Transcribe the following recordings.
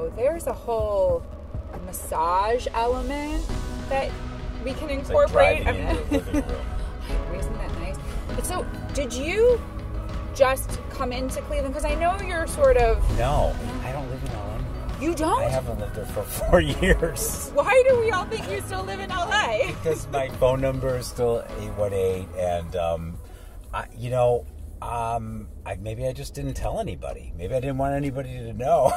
So there's a whole massage element that we can incorporate. It's like driving into a living room. Isn't that nice? So did you just come into Cleveland? Because I know you're sort of... No, I don't live in LA anymore. You don't? I haven't lived there for 4 years. Why do we all think you still live in LA? Because my phone number is still 818, and maybe I just didn't tell anybody. Maybe I didn't want anybody to know.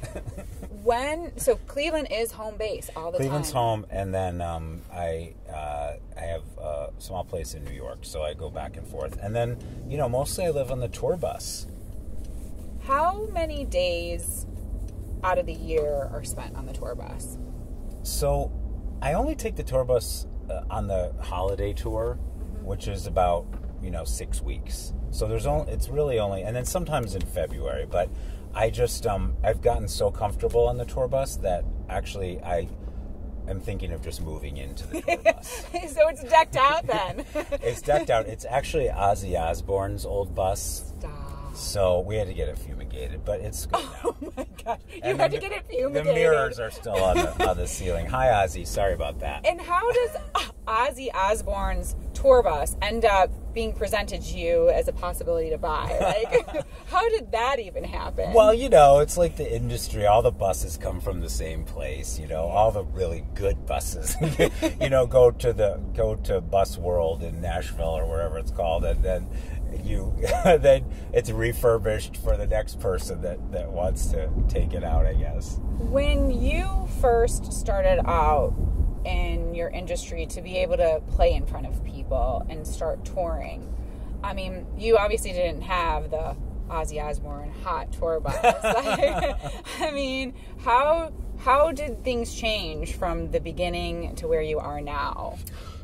So Cleveland is home base all the Cleveland's time. home, and then I have a small place in New York, so I go back and forth. And then, mostly I live on the tour bus. How many days out of the year are spent on the tour bus? So I only take the tour bus on the holiday tour, which is about 6 weeks. So it's really only, and then sometimes in February. But I just I've gotten so comfortable on the tour bus that actually I am thinking of just moving into the tour bus. So it's decked out then. It's decked out. It's actually Ozzy Osbourne's old bus. Stop. So we had to get it fumigated, but it's good now. Oh my gosh. You had to get it fumigated. The mirrors are still on the ceiling. Hi, Ozzy. Sorry about that. And how does Ozzy Osbourne's tour bus end up being presented to you as a possibility to buy? Like, how did that even happen? Well, it's like the industry. All the buses come from the same place. All the really good buses, go to Bus World in Nashville or wherever it's called, and then then it's refurbished for the next person that wants to take it out, I guess. When you first started out in your industry to be able to play in front of people and start touring, I mean, you obviously didn't have the Ozzy Osbourne hot tour bus. I mean, how did things change from the beginning to where you are now?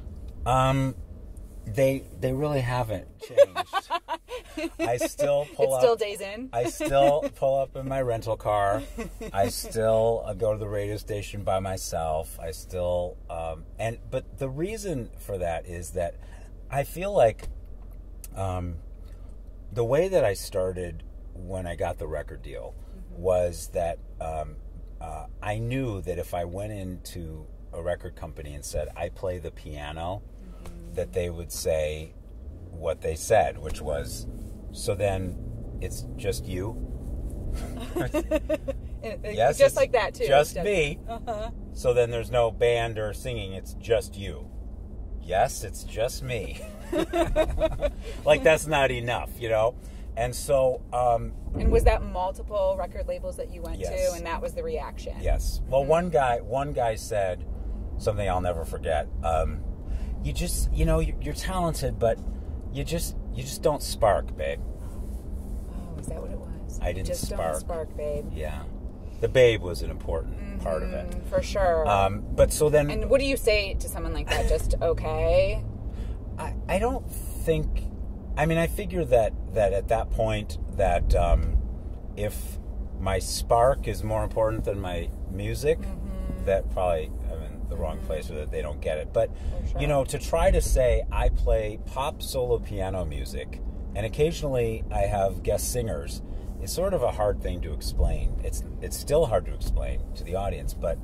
They really haven't changed. I still pull up. It's still days in. I still pull up in my rental car. I still go to the radio station by myself. I still but the reason for that is that I feel like the way that I started when I got the record deal was that I knew that if I went into a record company and said I play the piano, that they would say what they said, which was, so then it's just you? Yes, just like that, too. Just me. Uh-huh. So then there's no band or singing, it's just you. Yes, it's just me. Like, that's not enough, And so... and was that multiple record labels that you went yes. to, and that was the reaction? Yes. Well, one guy said something I'll never forget. You just, you're talented, but you just don't spark, babe. Oh, is that what it was? I didn't just spark. Don't spark, babe. Yeah. The babe was an important part of it. For sure. But so then... And what do you say to someone like that? Just okay? I don't think... I mean, I figure that at that point that if my spark is more important than my music, that probably... the wrong place, or that they don't get it. But, sure. To try to say I play pop solo piano music and occasionally I have guest singers is sort of a hard thing to explain. It's still hard to explain to the audience, but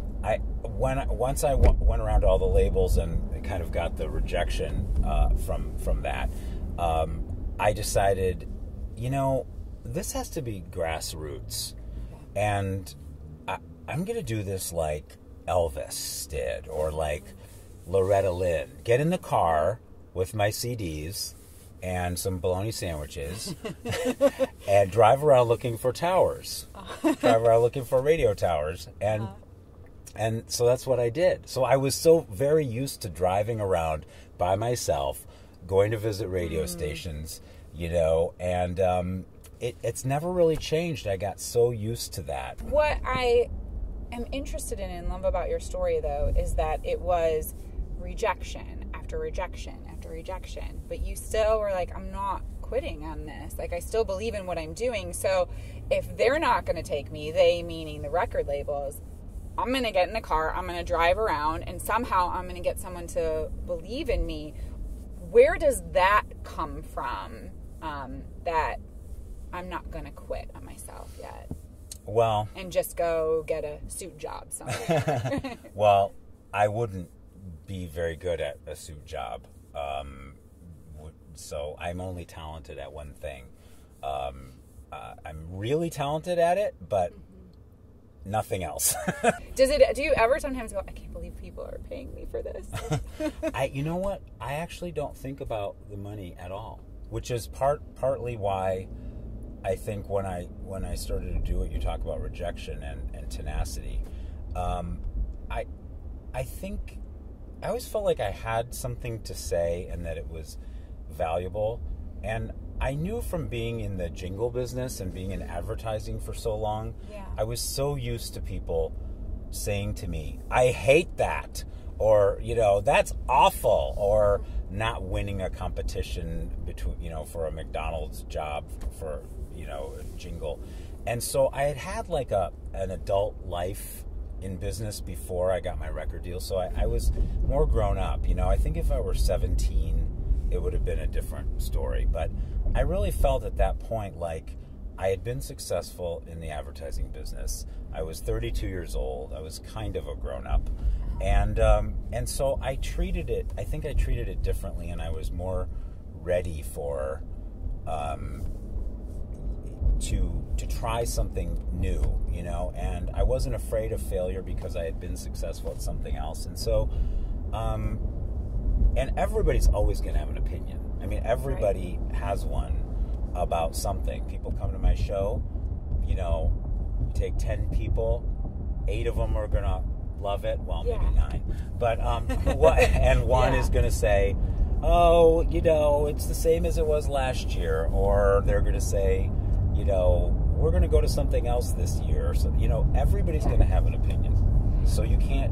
once I went around to all the labels and kind of got the rejection from that, I decided, this has to be grassroots. And I'm going to do this like Elvis did, or like Loretta Lynn. Get in the car with my CDs and some bologna sandwiches and drive around looking for towers. Drive around looking for radio towers. And so that's what I did. So I was so very used to driving around by myself, going to visit radio stations, and it's never really changed. I got so used to that. What I am interested in and love about your story, though, is that it was rejection after rejection after rejection, but you still were like, I'm not quitting on this. Like, I still believe in what I'm doing. So if they're not going to take me, they meaning the record labels, I'm going to get in the car, I'm going to drive around, and somehow I'm going to get someone to believe in me. Where does that come from, that I'm not going to quit on myself yet? Well, and just go get a suit job somewhere. well, I wouldn't be very good at a suit job. So I'm only talented at one thing. I'm really talented at it, but nothing else. Do you ever sometimes go, I can't believe people are paying me for this? You know what? I actually don't think about the money at all, which is partly why I think when I started to do it, you talk about rejection and tenacity. I think I always felt like I had something to say and that it was valuable. And I knew from being in the jingle business and being in advertising for so long, I was so used to people saying to me, I hate that, or, that's awful, or not winning a competition between, for a McDonald's job for, a jingle. And so I had like an adult life in business before I got my record deal. So I was more grown up. I think if I were 17, it would have been a different story. But I really felt at that point like I had been successful in the advertising business. I was 32 years old. I was kind of a grown-up. And so I treated it differently, and I was more ready for to try something new, and I wasn't afraid of failure because I had been successful at something else. And so and everybody's always going to have an opinion. I mean, everybody has one about something. People come to my show, you take 10 people, 8 of them are going to love it. Well, maybe 9. But, and one is going to say, oh, it's the same as it was last year. Or they're going to say, we're going to go to something else this year. So, everybody's going to have an opinion. So you can't,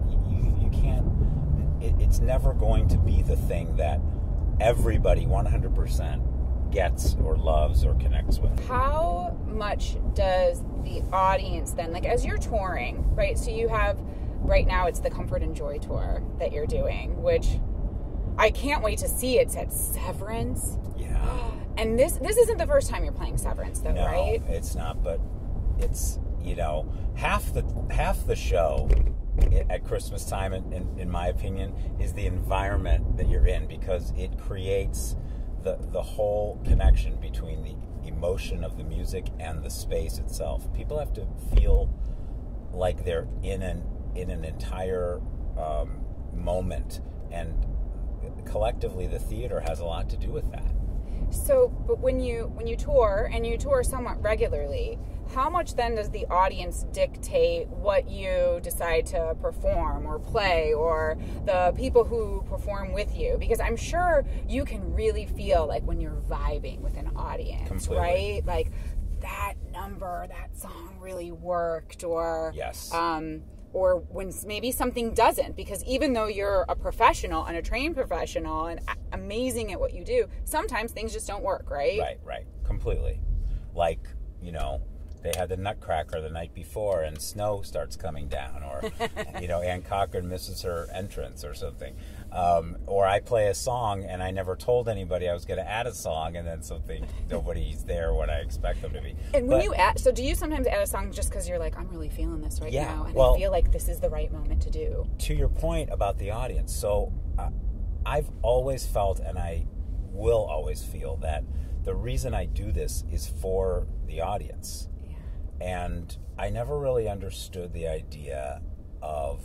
it's never going to be the thing that everybody 100% gets or loves or connects with. How much does the audience then, like as you're touring, right? So you have, right now it's the Comfort and Joy tour that you're doing, which I can't wait to see. It's at Severance. Yeah. And this isn't the first time you're playing Severance though, no, right? It's not, but it's, half the show at Christmas time, in my opinion, is the environment that you're in, because it creates the whole connection between the emotion of the music and the space itself. People have to feel like they're in an entire moment, and collectively the theater has a lot to do with that. So, but when you tour, and you tour somewhat regularly, how much then does the audience dictate what you decide to perform or play, or the people who perform with you? Because I'm sure you can really feel like when you're vibing with an audience, completely. Right? Like that number, that song really worked, or yes. Or when maybe something doesn't, because even though you're a professional and a trained professional and amazing at what you do, sometimes things just don't work, right? Right, completely. Like, they had the Nutcracker the night before and snow starts coming down, or, Ann Cochran misses her entrance or something. Or I play a song and I never told anybody I was going to add a song, and then nobody's there when I expect them to be. And when you add, so do you sometimes add a song just because you're like, I'm really feeling this right now, and I feel like this is the right moment to do? To your point about the audience, so I've always felt, and I will always feel, that the reason I do this is for the audience. And I never really understood the idea of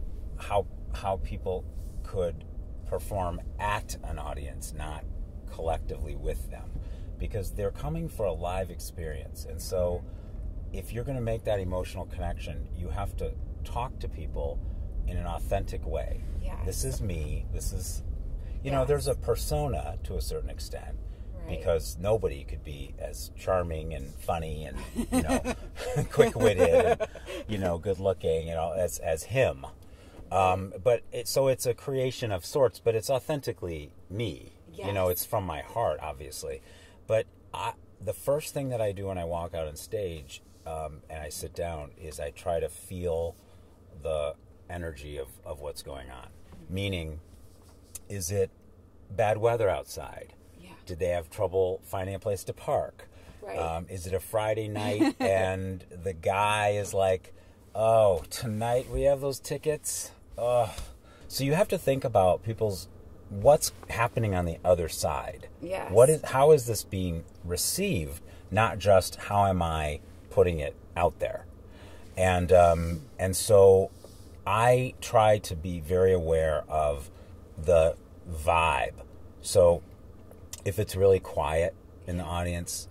how people could perform at an audience, not collectively with them, because they're coming for a live experience. And so if you're going to make that emotional connection, you have to talk to people in an authentic way. Yes. This is me. This is, there's a persona to a certain extent. Because nobody could be as charming and funny and, quick-witted and, good-looking, as him. But it's a creation of sorts, but it's authentically me. Yes. It's from my heart, obviously. But the first thing that I do when I walk out on stage and I sit down is I try to feel the energy of what's going on. Mm-hmm. Meaning, is it bad weather outside? Did they have trouble finding a place to park? Right. Is it a Friday night and the guy is like, oh, tonight we have those tickets? Oh. So you have to think about what's happening on the other side. Yes. How is this being received? Not just how am I putting it out there? And so I try to be very aware of the vibe. So if it's really quiet in the audience,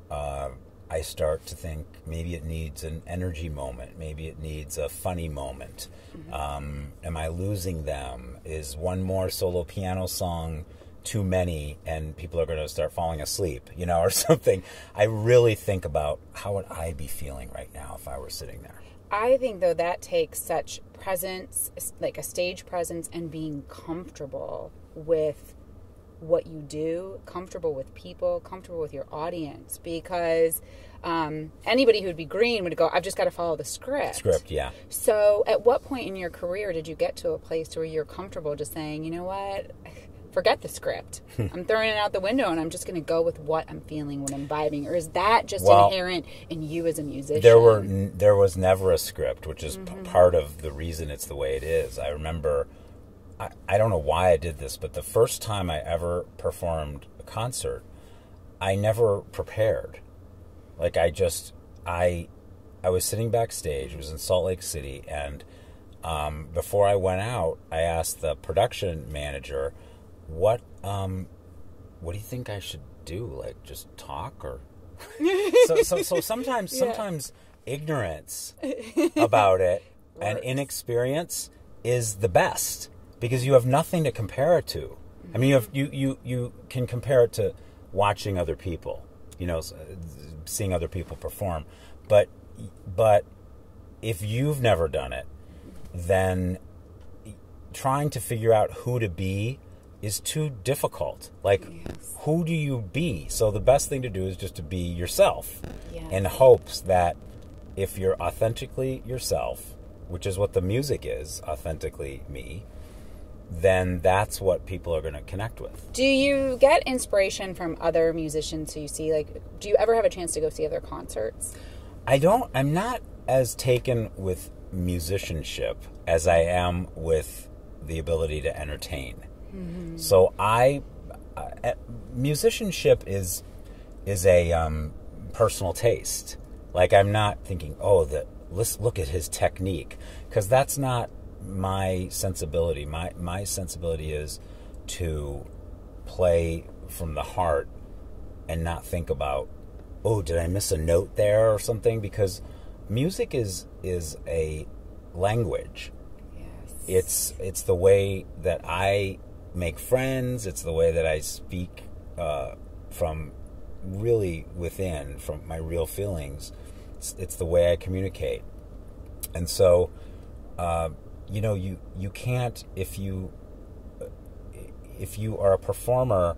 I start to think maybe it needs an energy moment. Maybe it needs a funny moment. Mm-hmm. Am I losing them? Is one more solo piano song too many and people are going to start falling asleep, or something? I really think about how would I be feeling right now if I were sitting there. I think, though, that takes such presence, like a stage presence, and being comfortable with what you do, comfortable with people, comfortable with your audience, because anybody who would be green would go, I've just got to follow the script. Yeah. So at what point in your career did you get to a place where you're comfortable just saying, you know what, forget the script. I'm throwing it out the window and I'm just going to go with what I'm feeling when I'm vibing? Or is that just inherent in you as a musician? There was never a script, which is part of the reason it's the way it is. I remember, I don't know why I did this, but the first time I ever performed a concert, I never prepared. Like I was sitting backstage. It was in Salt Lake City, and before I went out, I asked the production manager, "What do you think I should do? Like just talk or?" so sometimes ignorance about it and inexperience is the best. Because you have nothing to compare it to. I mean, you can compare it to watching other people, seeing other people perform. But if you've never done it, then trying to figure out who to be is too difficult. Like, who do you be? So the best thing to do is just to be yourself, in hopes that if you're authentically yourself, which is what the music is, authentically me, then that's what people are going to connect with. Do you get inspiration from other musicians who you see? Like, do you ever have a chance to go see other concerts? I'm not as taken with musicianship as I am with the ability to entertain. Mm-hmm. So musicianship is a personal taste. Like, I'm not thinking, let's look at his technique, because that's not my sensibility. My sensibility is to play from the heart and not think about, did I miss a note there or something? Because music is a language. Yes. It's the way that I make friends. It's the way that I speak from really within, from my real feelings. It's the way I communicate. And so you can't, if you are a performer,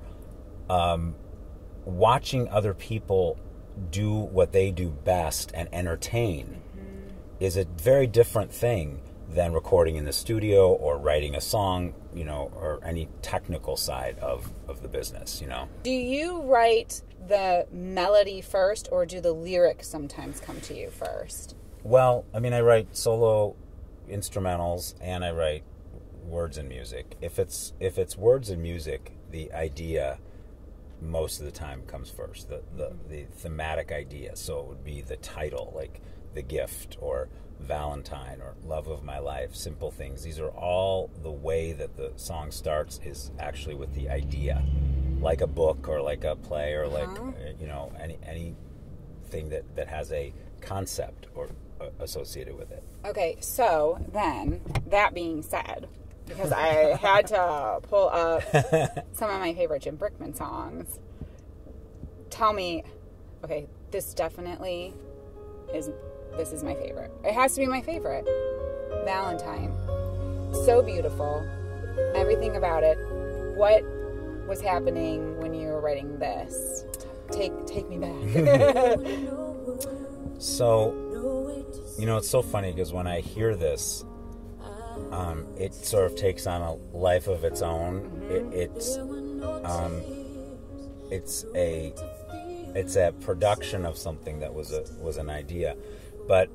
watching other people do what they do best and entertain is a very different thing than recording in the studio or writing a song, or any technical side of the business, Do you write the melody first, or do the lyrics sometimes come to you first? Well, I mean, I write solo instrumentals and I write words and music. If it's words and music, the idea most of the time comes first, the thematic idea. So it would be the title, like The Gift or Valentine or Love of My Life, Simple Things. These are all the way that the song starts is actually with the idea, like a book or like a play or like anything that has a concept or associated with it. Okay, so then, that being said, because I had to pull up some of my favorite Jim Brickman songs, tell me, okay, this definitely is my favorite. It has to be my favorite. Valentine. So beautiful. Everything about it. What was happening when you were writing this? Take me back. So, it's so funny because when I hear this, it sort of takes on a life of its own. It's It's a production of something that was an idea. But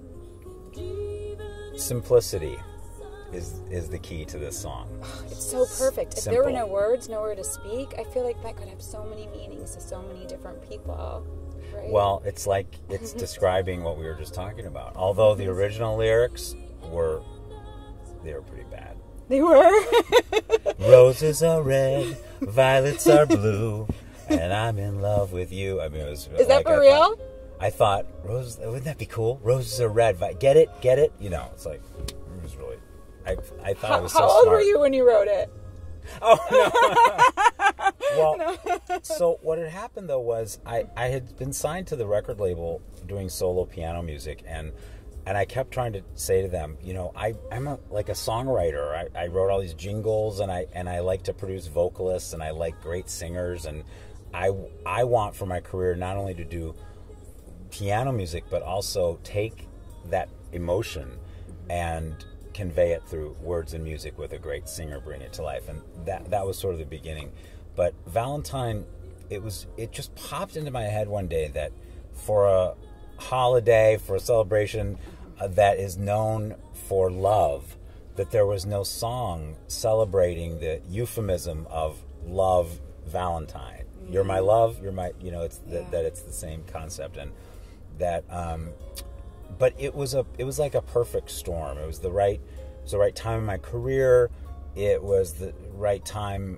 simplicity is the key to this song. It's so perfect. If Simple. there were no words, nowhere to speak, I feel like that could have so many meanings to so many different people. Right? Well, it's like it's describing what we were just talking about. Although the original lyrics were pretty bad. They were. Roses are red, violets are blue, and I'm in love with you. I mean, it was. Is that for real? I thought, roses. Wouldn't that be cool? Roses are red. Get it? Get it? You know, it's like it was really. I thought it was so smart. How old were you when you wrote it? Oh no. Well, so what had happened though was I had been signed to the record label doing solo piano music, and I kept trying to say to them, you know, I'm like a songwriter. I wrote all these jingles, and I like to produce vocalists, and I like great singers, and I want for my career not only to do piano music but also take that emotion and convey it through words and music with a great singer, bring it to life. And that was sort of the beginning. But Valentine, it just popped into my head one day that for a holiday, for a celebration that is known for love, that there was no song celebrating the euphemism of love, Valentine. You're my love, you're my, you know, it's that it's the same concept. And that but it was like a perfect storm. It was the right time in my career. It was the right time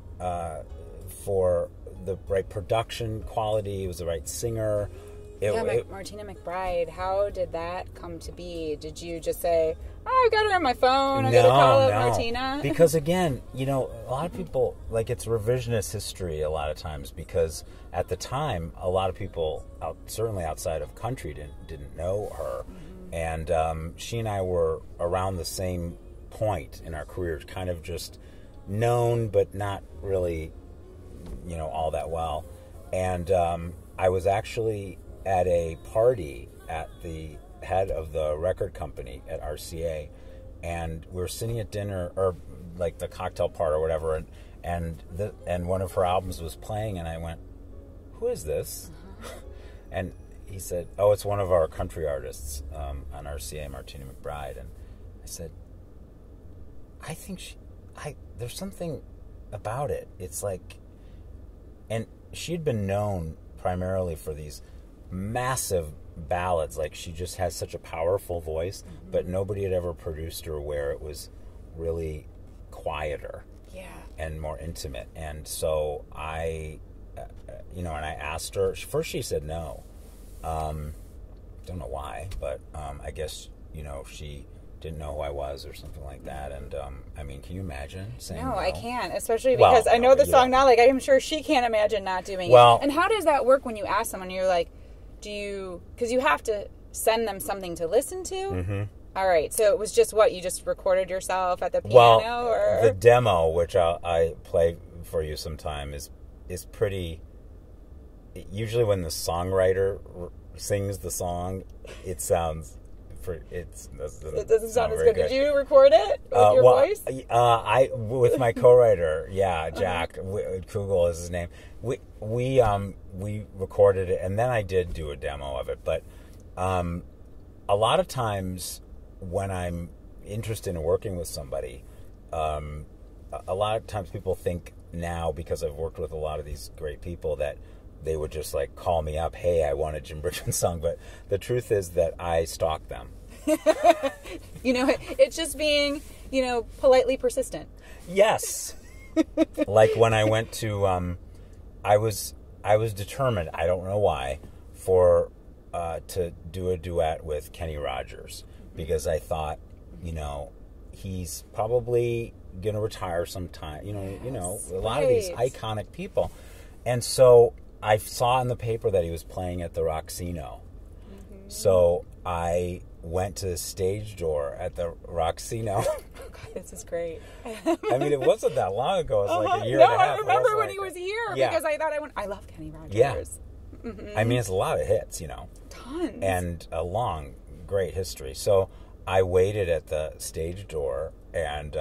for the right production quality. It was the right singer. Martina McBride. How did that come to be? Did you just say, "Oh, I got her on my phone. I'm going to call up Martina"? Because again, you know, a lot of people, like, it's revisionist history a lot of times, because at the time, a lot of people, certainly outside of country, didn't know her. Mm-hmm. And she and I were around the same point in our careers, kind of just known, but not really, you know, all that well. And I was actually at a party at the head of the record company at RCA, and we were sitting at dinner, or like the cocktail part or whatever, and one of her albums was playing, and I went, "Who is this?" Uh-huh. And he said, "Oh, it's one of our country artists on RCA, Martina McBride." And I said, "I think there's something about it. It's like," and she'd been known primarily for these massive ballads. Like, she just has such a powerful voice, mm-hmm. but nobody had ever produced her where it was really quieter and more intimate. And so I, and I asked her. First she said no. Don't know why, but I guess, she didn't know who I was or something like that. And I mean, can you imagine saying no? No, I can't, especially because I know the song now. Like, I'm sure she can't imagine not doing it. And how does that work when you ask someone? You're like, because you have to send them something to listen to? Mm-hmm. All right, so it was just you just recorded yourself at the piano? Or the demo, which I play for you sometime, is pretty. Usually when the songwriter sings the song, it sounds. It doesn't sound as good. Did you record it with your voice? I with my co-writer, Jack Kugel is his name. We recorded it, and then I did do a demo of it. But a lot of times when I'm interested in working with somebody, a lot of times people think now, because I've worked with a lot of these great people, that they would just like call me up, "Hey, I want a Jim Brickman song." But the truth is that I stalk them. It's just being, politely persistent. Yes. Like when I went to, I was determined, I don't know why, to do a duet with Kenny Rogers, because I thought, he's probably going to retire sometime, a lot of these iconic people. And so I saw in the paper that he was playing at the Roxino. Mm-hmm. So I went to the stage door at the Roxino. Oh, God, this is great. I mean, it wasn't that long ago. It was like a year and a half. I remember when he was here, because I thought I love Kenny Rogers. Yeah. Mm-hmm. I mean, it's a lot of hits, Tons. And a long, great history. So I waited at the stage door, and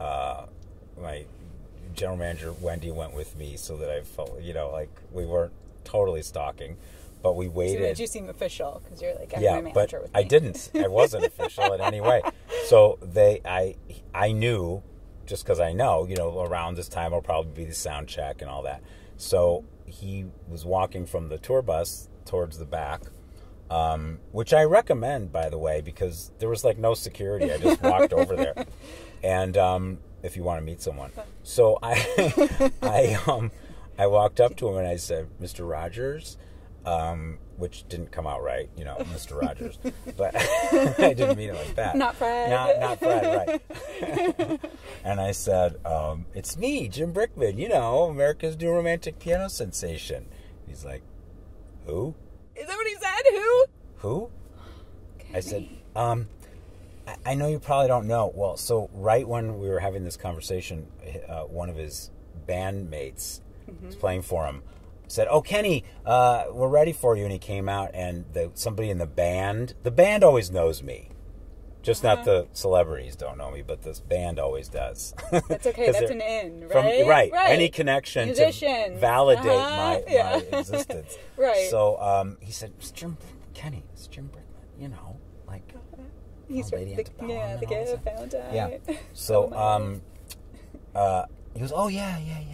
my general manager, Wendy, went with me so that I felt, like we weren't totally stalking. But we waited. So that you seem official because you're like, I'm yeah, my manager but with me. I didn't. I wasn't official in any way. So I knew, just because I know, around this time will probably be the sound check and all that. So he was walking from the tour bus towards the back, which I recommend, by the way, because there was like no security. I just walked over there, and if you want to meet someone, so I walked up to him and I said, "Mr. Rogers." Which didn't come out right, Mr. Rogers, but I didn't mean it like that. Not Fred. Not Fred, right. And I said, it's me, Jim Brickman, America's new romantic piano sensation. He's like, who? Is that what he said? Who? Okay. I said, I know you probably don't know. Well, so right when we were having this conversation, one of his bandmates was playing for him, said, "Oh, Kenny, we're ready for you." And he came out, and somebody in the band always knows me. Just not the celebrities don't know me, but this band always does. That's okay. That's an in, right? Right. Any connection Musicians. To validate my existence. Right. So he said, Kenny, it's Jim Brickman, like he's Lady Antebellum. Yeah, the gift fountain. Yeah. So he goes, "Oh, yeah.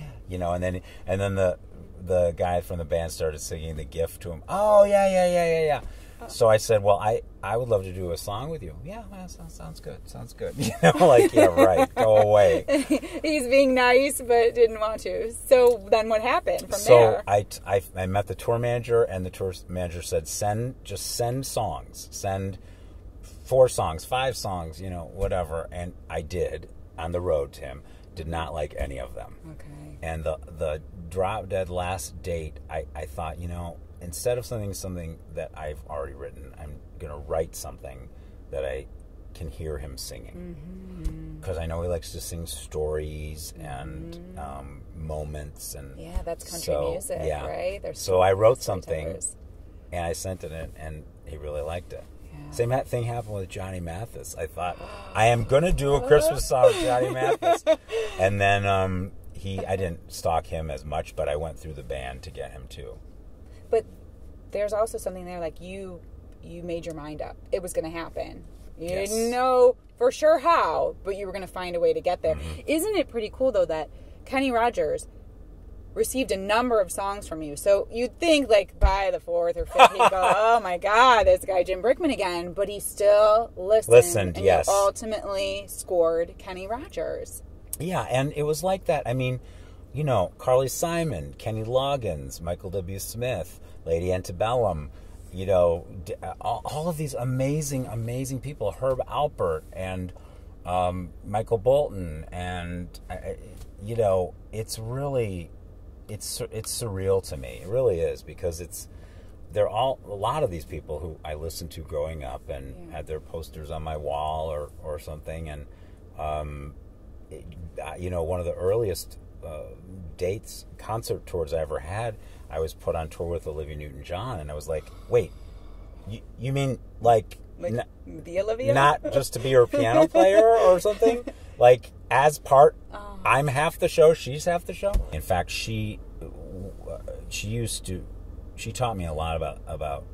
And then the guy from the band started singing the gift to him. "Oh, yeah. So I said, "Well, I would love to do a song with you." "Yeah, well, sounds good. Like, yeah, right. Go away. He's being nice, but didn't want to. So then what happened from So there? I met the tour manager, and the tour manager said, send songs. Send 4 songs, 5 songs, whatever. And I did on the road to him. Did not like any of them. Okay. And the drop dead last date, I thought, instead of something that I've already written, I'm going to write something that I can hear him singing. Because I know he likes to sing stories and moments. And yeah, that's country music, right? So I wrote something, and I sent it in, and he really liked it. Yeah. Same thing happened with Johnny Mathis. I thought, I am going to do a Christmas song with Johnny Mathis. And then I didn't stalk him as much, but I went through the band to get him too. But there's also something there, like you made your mind up. It was going to happen. You didn't know for sure how, but you were going to find a way to get there. Isn't it pretty cool, though, that Kenny Rogers received a number of songs from you? So you'd think, like, by the 4th or 5th, he'd go, "Oh, my God, this guy Jim Brickman again." But he still listened, and yes. You ultimately scored Kenny Rogers. Yeah, and it was like that. I mean, Carly Simon, Kenny Loggins, Michael W. Smith, Lady Antebellum, all of these amazing, amazing people, Herb Alpert and Michael Bolton, and it's really, it's surreal to me. It really is, because they're all, a lot of these people who I listened to growing up and had their posters on my wall or something, and one of the earliest concert tours I ever had, I was put on tour with Olivia Newton-John, and I was like, wait, you mean like the Olivia? Not just to be her piano player or something? Like, as part, I'm half the show, she's half the show? In fact, she taught me a lot about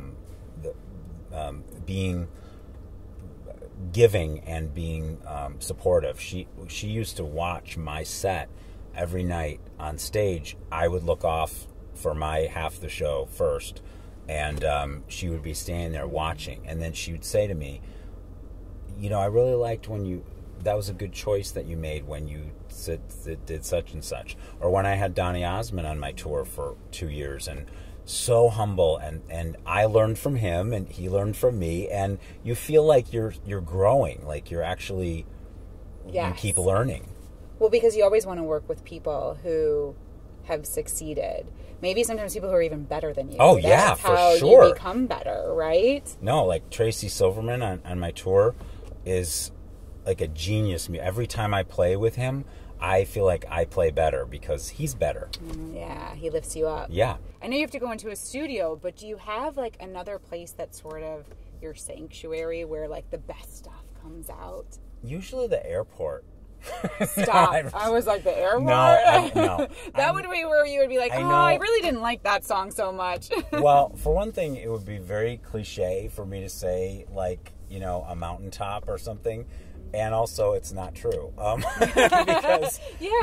being giving and being supportive. She used to watch my set every night on stage. I would look off for my half the show first, and she would be standing there watching, and then she would say to me, I really liked that was a good choice that you made when you did such and such. Or when I had Donny Osmond on my tour for 2 years, and so humble, and I learned from him and he learned from me, and you feel like you're growing, like you're actually you keep learning. Well, because you always want to work with people who have succeeded. Maybe sometimes people who are even better than you. Oh, That's yeah, for how sure. You become better, right? No, like Tracy Silverman on my tour is like a genius. Every time I play with him, I feel like I play better because he's better. Yeah, he lifts you up. Yeah. I know you have to go into a studio, but do you have like another place that's sort of your sanctuary where like the best stuff comes out? Usually the airport. Stop. I was like, the airport? No. That would be where you would be like, I really didn't like that song so much. Well, for one thing, it would be very cliche for me to say, like, a mountaintop or something. And also, it's not true. Because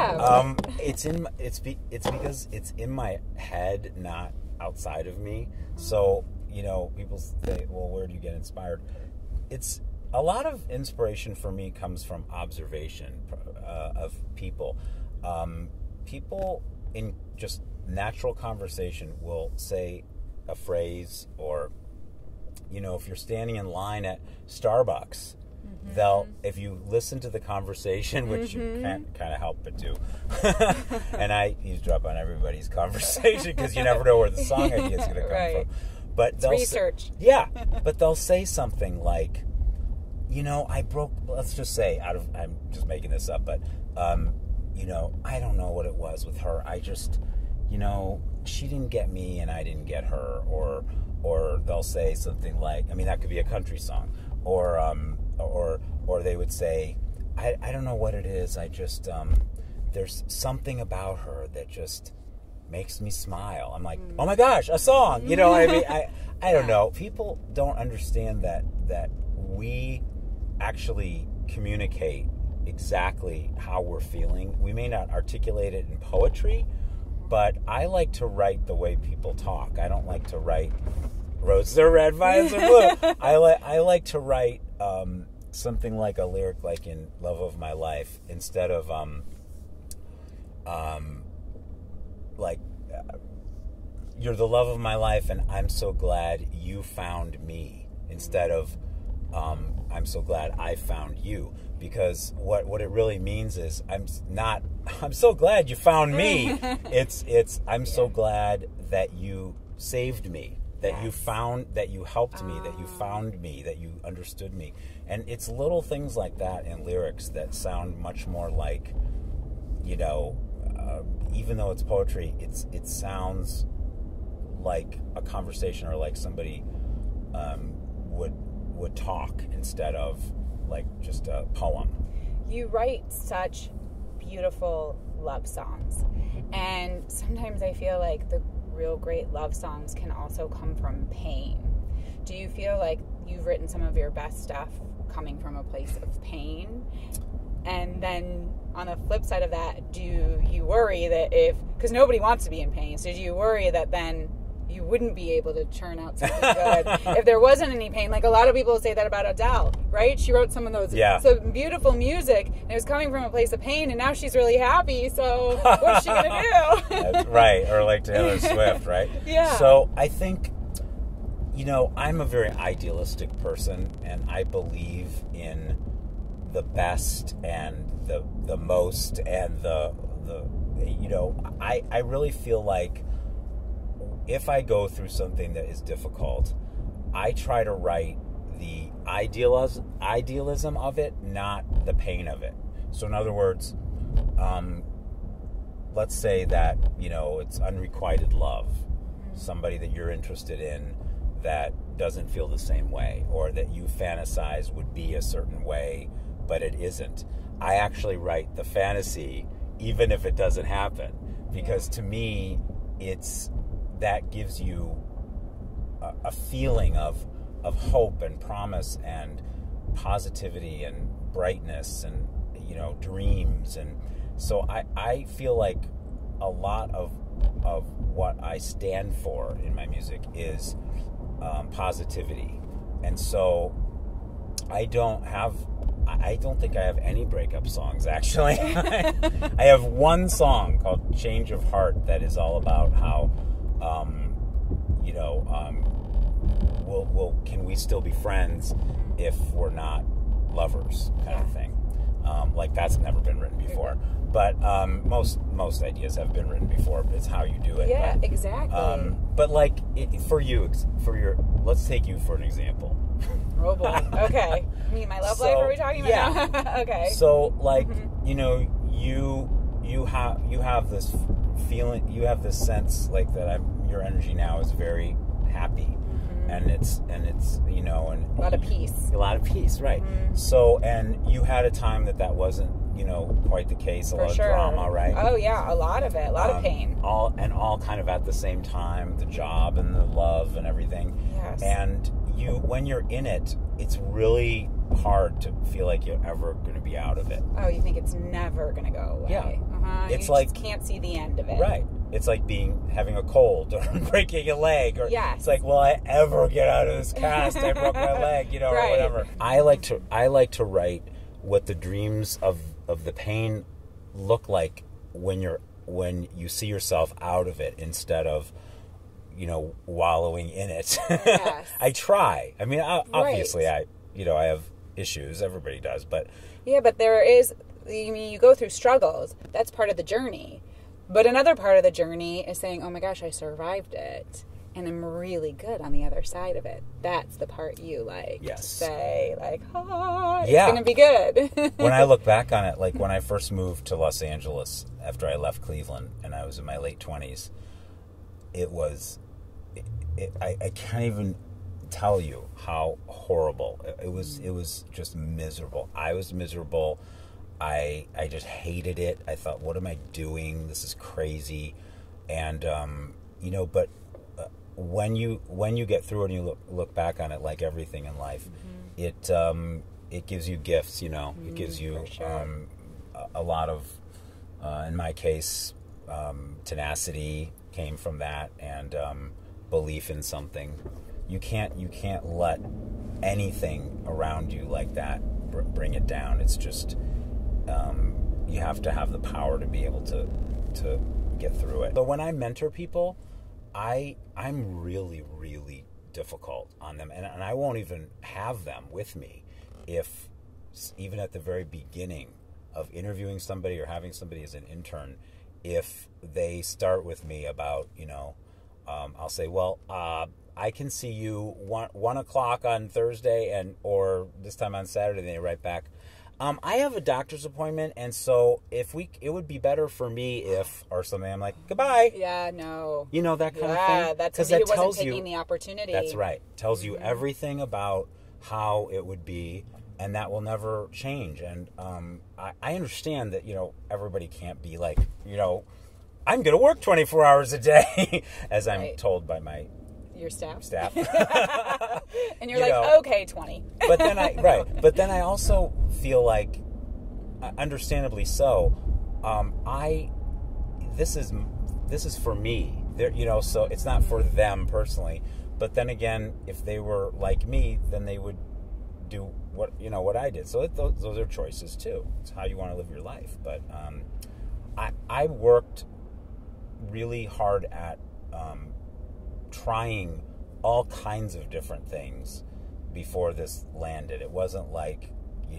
it's because it's in my head, not outside of me. So, people say, well, where do you get inspired? It's a lot of inspiration for me comes from observation of people. People in just natural conversation will say a phrase, or, if you're standing in line at Starbucks, if you listen to the conversation, which you can't kind of help but do, and I eavesdrop on everybody's conversation because you never know where the song idea is going to come from. But they'll research. But they'll say something like, I broke, let's just say, I'm just making this up, but, I don't know what it was with her. I just, she didn't get me and I didn't get her. Or they'll say something like, that could be a country song. Or they would say, I don't know what it is. I just, there's something about her that just makes me smile. I'm like, oh my gosh, a song. I don't know. People don't understand that we actually communicate exactly how we're feeling. We may not articulate it in poetry, but I like to write the way people talk. I don't like to write roses are red, violets are blue. I like to write something like a lyric like in Love of My Life instead of you're the love of my life and I'm so glad you found me, instead of I'm so glad I found you. Because what it really means is I'm so glad you found me. It's I'm so glad that you saved me, that you found, that you helped me, that you found me, that you understood me. And it's little things like that in lyrics that sound much more like, even though it's poetry, it sounds like a conversation, or like somebody would talk instead of like just a poem. You write such beautiful love songs, and sometimes I feel like the real great love songs can also come from pain. Do you feel like you've written some of your best stuff coming from a place of pain? And then on the flip side of that, do you worry that because nobody wants to be in pain, so do you worry that then you wouldn't be able to churn out something good if there wasn't any pain? Like a lot of people say that about Adele, right? She wrote some of those some beautiful music, and it was coming from a place of pain, and now she's really happy, so what's she going to do? That's right. Or like Taylor Swift, right? Yeah. So I think, I'm a very idealistic person, and I believe in the best and the most and I really feel like if I go through something that is difficult, I try to write the idealism of it, not the pain of it. So in other words, let's say that, it's unrequited love, somebody that you're interested in that doesn't feel the same way, or that you fantasize would be a certain way, but it isn't. I actually write the fantasy even if it doesn't happen, because to me, that gives you a feeling of hope and promise and positivity and brightness and, dreams. And so I feel like a lot of what I stand for in my music is positivity. And so I don't think I have any breakup songs, actually. I have one song called Change of Heart that is all about how can we still be friends if we're not lovers, kind of thing. Like that's never been written before, but most ideas have been written before. It's how you do it. Yeah, exactly. But like let's take you for an example. Oh boy. Okay. My love life. Are we talking about? Yeah. Okay. So like you have this feeling, you have this sense like that your energy now is very happy, and it's and a lot of peace. A lot of peace, right? So, and you had a time that wasn't quite the case. A For lot sure. of drama, right? Oh yeah, a lot of it, a lot of pain. All kind of at the same time, the job and the love and everything. Yes. And when you're in it, it's really hard to feel like you're ever going to be out of it. Oh, you think it's never going to go away? Yeah. It's you like, just can't see the end of it. Right. It's like having a cold or breaking a leg. Or yes. It's like, will I ever get out of this cast? I broke my leg, right. or whatever. I like to write what the dreams of the pain look like when you see yourself out of it instead of wallowing in it. Yes. I try. I mean, obviously, I have issues. Everybody does, but yeah, but there is. I mean, you go through struggles. That's part of the journey. But another part of the journey is saying, "Oh my gosh, I survived it, and I'm really good on the other side of it." That's the part you like to say, like, "Oh, it's going to be good." When I look back on it, like when I first moved to Los Angeles after I left Cleveland, and I was in my late 20s, it was. I can't even tell you how horrible it was. It was just miserable. I was miserable. I just hated it. I thought, what am I doing? This is crazy. And but when you get through it and you look back on it, like everything in life, it gives you gifts. It gives you a lot of, in my case, tenacity came from that, and belief in something. You can't let anything around you like that bring it down. It's just you have to have the power to be able to get through it. But when I mentor people, I'm really, really difficult on them, and I won't even have them with me if even at the very beginning of interviewing somebody or having somebody as an intern, if they start with me about I'll say, well, I can see you 1 o'clock on Thursday or this time on Saturday. And they write back, I have a doctor's appointment, and so it would be better for me if, or something. I'm like, goodbye. Yeah, no. That kind of thing. Yeah, that's because that wasn't taking the opportunity. That's right. Tells you everything about how it would be, and that will never change. And I understand that everybody can't be like I'm going to work 24 hours a day, as I'm told by your staff. And you're like, okay, 20. But then I also feel like, understandably so, this is for me. So it's not for them personally. But then again, if they were like me, then they would do what I did. So those are choices too. It's how you want to live your life. But I worked really hard at trying all kinds of different things before this landed. It wasn't like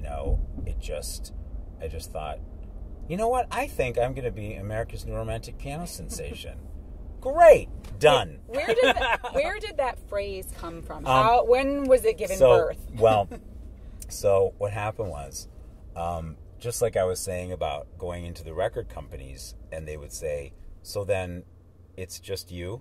I just thought, what, I think I'm going to be America's New Romantic Piano Sensation. Great, done. Where did that phrase come from? When was it given birth? Well, so what happened was, just like I was saying about going into the record companies, and they would say, so then it's just you?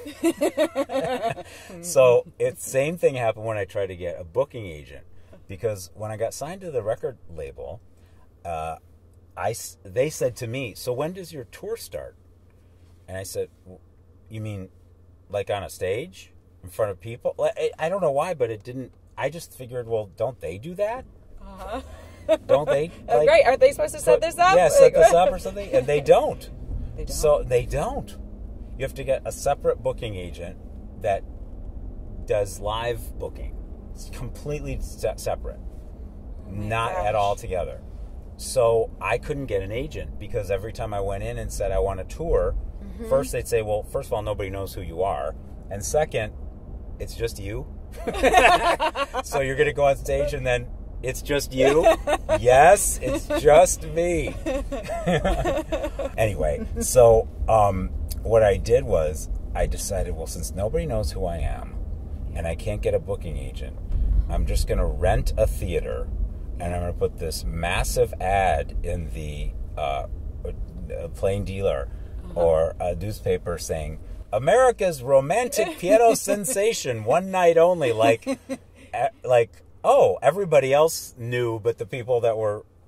So it's same thing happened when I tried to get a booking agent, because when I got signed to the record label, they said to me, so when does your tour start? And I said, you mean like on a stage in front of people? I don't know why, but it didn't. I just figured, well, don't they do that? Don't they? Oh, great. Aren't they supposed to set this up? Yeah, set this up or something? And they don't. So they don't. You have to get a separate booking agent that does live booking. It's completely separate. Not at all together. So I couldn't get an agent, because every time I went in and said I want a tour, first they'd say, well, first of all, nobody knows who you are. And second, it's just you. So you're going to go on stage and then it's just you? Yes, it's just me. Anyway, so what I did was I decided, well, since nobody knows who I am and I can't get a booking agent, I'm just going to rent a theater, and I'm going to put this massive ad in the Plain Dealer or a newspaper saying, America's romantic piano sensation, one night only. Like, oh, everybody else knew, but the people that were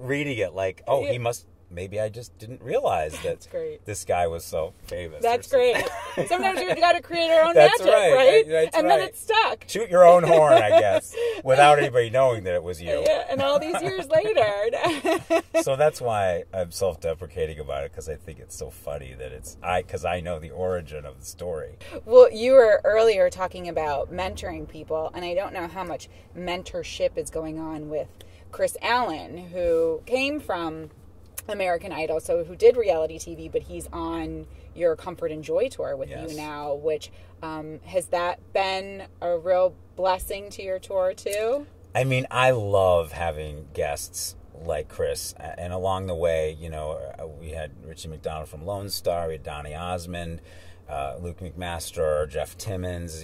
reading it like, oh, he must. Maybe I just didn't realize that this guy was so famous. That's great. Sometimes you've got to create our own magic, right? And then it's stuck. Shoot your own horn, I guess, without anybody knowing that it was you. Yeah, and all these years later. So that's why I'm self-deprecating about it, because I think it's so funny that because I know the origin of the story. Well, you were earlier talking about mentoring people, and I don't know how much mentorship is going on with Chris Allen, who came from American Idol, so who did reality TV, but he's on your Comfort and Joy tour with you now, which has that been a real blessing to your tour too? I mean, I love having guests like Chris, and along the way, we had Richie McDonald from Lone Star, we had Donny Osmond, Luke McMaster, Jeff Timmons,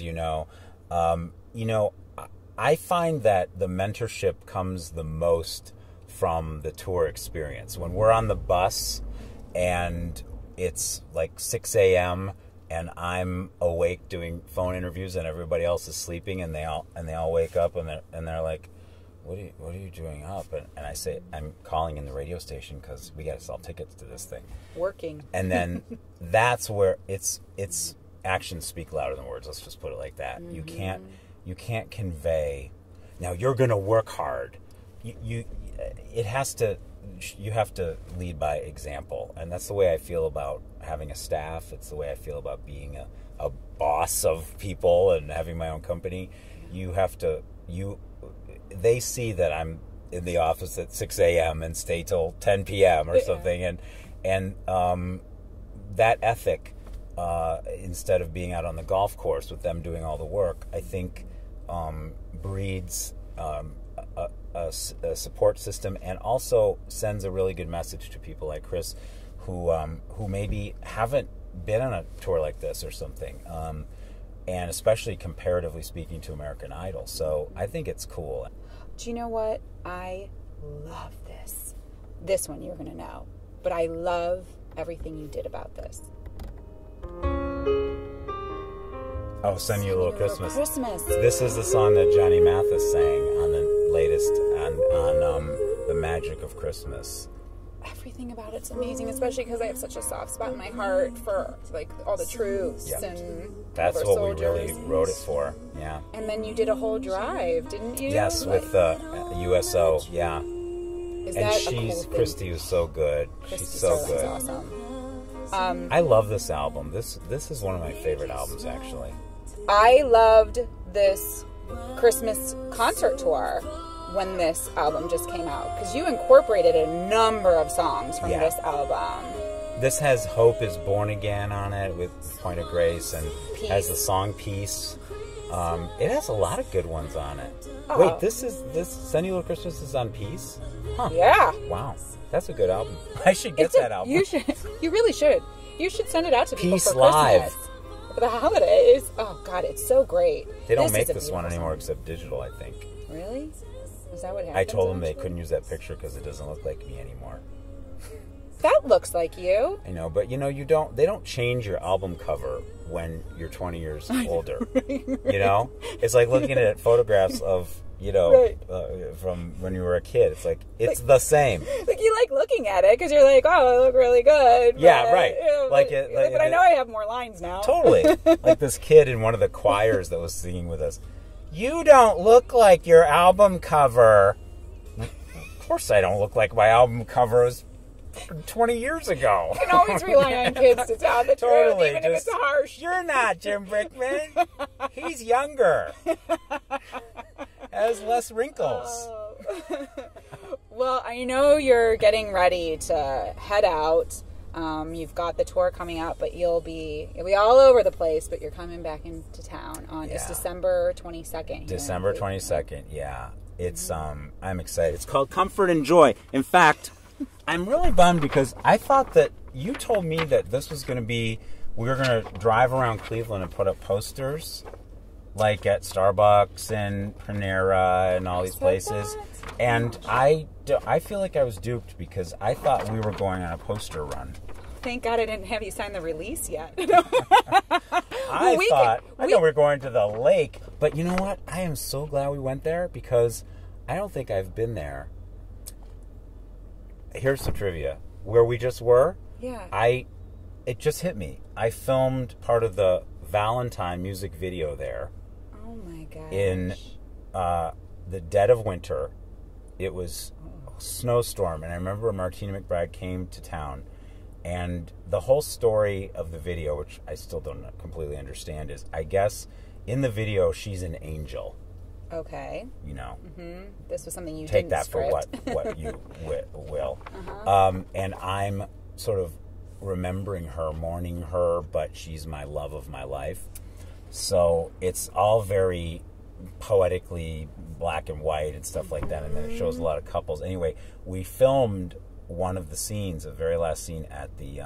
I find that the mentorship comes the most from the tour experience. When we're on the bus and it's like 6 a.m. and I'm awake doing phone interviews and everybody else is sleeping, and they all wake up and they're like, what are you doing up? And I say, I'm calling in the radio station because we got to sell tickets to this thing. Working. And then that's where it's actions speak louder than words. Let's just put it like that. Mm-hmm. You can't convey. Now you're going to work hard. You have to lead by example, and that's the way I feel about having a staff. It's the way I feel about being a boss of people and having my own company. They see that I'm in the office at 6 a.m. and stay till 10 p.m. or something, and that ethic, instead of being out on the golf course with them doing all the work, I think breeds a support system, and also sends a really good message to people like Chris, who maybe haven't been on a tour like this or something, and especially comparatively speaking to American Idol. So I think it's cool. Do you know what? I love this one you're going to know, but I love everything you did about this. Oh, Send You a Little Christmas. Christmas. This is the song that Johnny Mathis sang on the latest on The Magic of Christmas. Everything about it's amazing, especially because I have such a soft spot in my heart for like all the troops and that's what soldiers. We really wrote it for. Yeah. And then you did a whole drive, didn't you? Yes, with USO. Yeah. Christy was so good. She's so good. Awesome. I love this album. This is one of my favorite albums, actually. I loved this Christmas concert tour when this album just came out, because you incorporated a number of songs from this album. This has Hope is Born Again on it with Point of Grace, and has the song Peace. It has a lot of good ones on it. Oh. Wait, this Send You a Little Christmas is on Peace? Huh. Yeah. Wow. That's a good album. I should get that album. You should. You really should. You should send it out to people Peace for Live. Christmas. For the holidays. Oh, God, it's so great. They don't make this one anymore except digital, I think. Really? Is that what happened? I told them they couldn't use that picture because it doesn't look like me anymore. That looks like you. I know, but they don't change your album cover when you're 20 years older. It's like looking at photographs of, from when you were a kid. It's like, it's the same. Like, you like looking at it because you're like, oh, I look really good. Yeah, right. But I know I have more lines now. Totally. Like this kid in one of the choirs that was singing with us. You don't look like your album cover. Of course I don't look like my album cover was 20 years ago. You can always rely on kids to tell the truth, even if it's harsh. You're not Jim Brickman. He's younger. Has less wrinkles. Oh. Well, I know you're getting ready to head out. You've got the tour coming out, but you'll be all over the place, but you're coming back into town on it's December 22nd. December 22nd, yeah. It's I'm excited. It's called Comfort and Joy. In fact, I'm really bummed because I thought that you told me that this was going to be, we were going to drive around Cleveland and put up posters like at Starbucks and Panera and all these places. And I feel like I was duped because I thought we were going on a poster run. Thank God I didn't have you sign the release yet. I know we were going to the lake. But you know what? I am so glad we went there because I don't think I've been there here's some trivia. Where we just were, Yeah. It just hit me. I filmed part of the Valentine music video there. Oh my gosh. In the dead of winter. It was a snowstorm, and I remember Martina McBride came to town, and the whole story of the video, which I still don't completely understand, is I guess in the video she's an angel. Okay. You know. Mm-hmm. This was something you take didn't that script. for what you will. Uh-huh. And I'm sort of remembering her, mourning her, but she's my love of my life. So it's all very poetically black and white and stuff like that, and then it shows a lot of couples. Anyway, we filmed one of the scenes, the very last scene, at the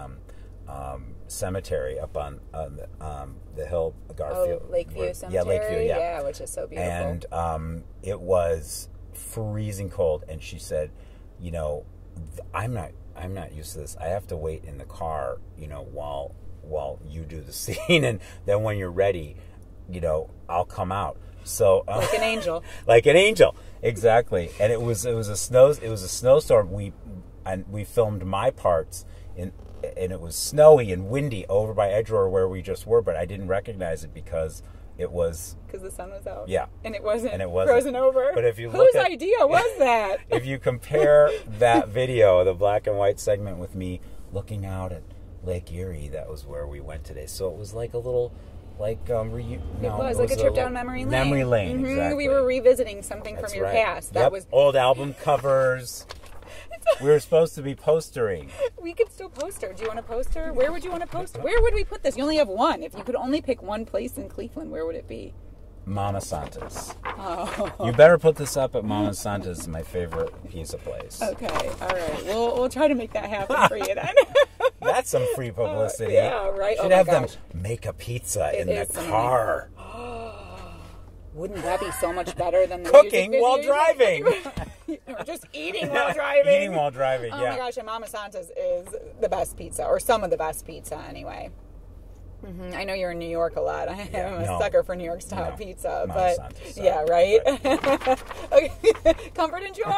cemetery up on the hill, Garfield. Oh, Lakeview Cemetery? Yeah, Lakeview, yeah. Yeah, which is so beautiful. And it was freezing cold, and she said, you know, I'm not used to this. I have to wait in the car, you know, while you do the scene, and then when you're ready, you know, I'll come out. So like an angel. Like an angel, exactly. And it was a snowstorm. We filmed my parts and it was snowy and windy over by Edgewater where we just were, but I didn't recognize it because it was the sun was out. Yeah, and it wasn't frozen over. But if you whose idea was that? If you compare that video, the black and white segment, with me looking out at Lake Erie, that was where we went today. So it was like a little. It was like a trip down memory lane. Memory lane, mm-hmm. Exactly. We were revisiting something from your past. That was old album covers. We were supposed to be postering. We could still poster. Do you want a poster? Where would you want to poster? Where would we put this? You only have one. If you could only pick one place in Cleveland, where would it be? Mama Santa's. Oh. You better put this up at Mama Santa's, my favorite pizza place. Okay, all right. We'll try to make that happen for you then. That's some free publicity. Yeah, right. Should have them make a pizza in the car. Wouldn't that be so much better than the cooking while driving? Or just eating while driving. Eating while driving, oh yeah. My gosh, and Mama Santa's is the best pizza, or some of the best pizza anyway. Mm-hmm. I know you're in New York a lot. I'm a sucker for New York style pizza, but Santa's, yeah, right. Okay. Comfort and joy.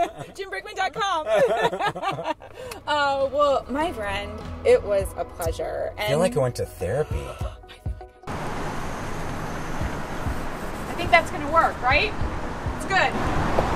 JimBrickman.com. Well, my friend, it was a pleasure. And I feel like I went to therapy. I think that's going to work, right? It's good.